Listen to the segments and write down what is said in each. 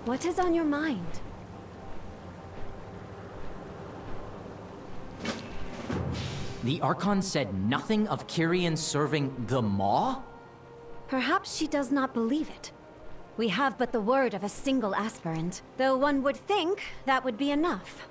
What is on your mind? The Archon said nothing of Kyrian serving the Maw? Perhaps she does not believe it. We have but the word of a single aspirant, though one would think that would be enough.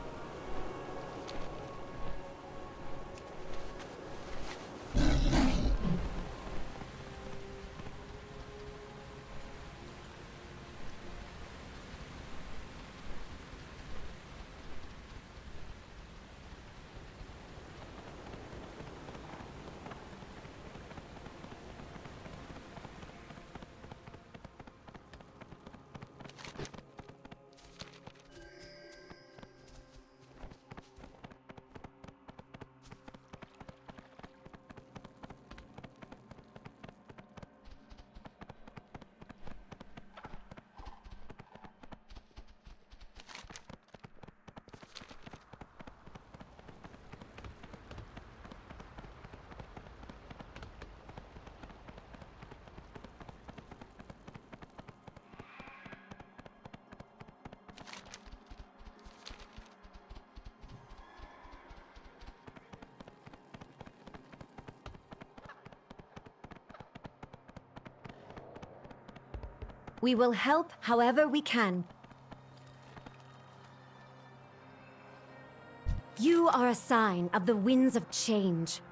We will help however we can. You are a sign of the winds of change.